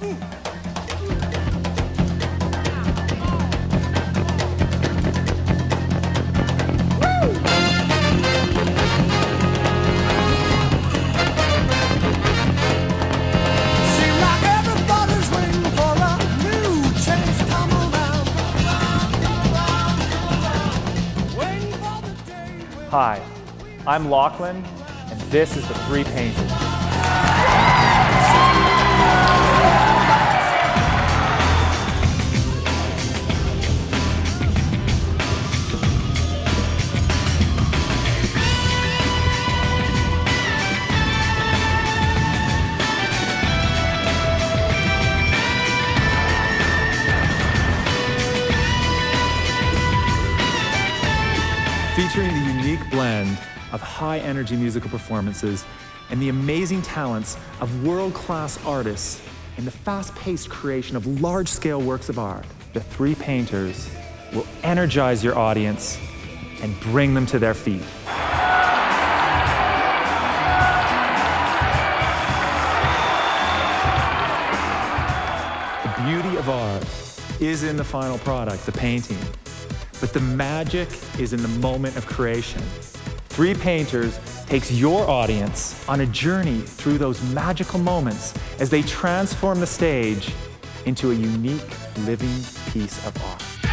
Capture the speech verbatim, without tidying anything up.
Hi, I'm Lachlan, and this is the Three Painters. Featuring the unique blend of high-energy musical performances and the amazing talents of world-class artists in the fast-paced creation of large-scale works of art, the Three Painters will energize your audience and bring them to their feet. The beauty of art is in the final product, the painting. But the magic is in the moment of creation. Three Painters takes your audience on a journey through those magical moments as they transform the stage into a unique living piece of art.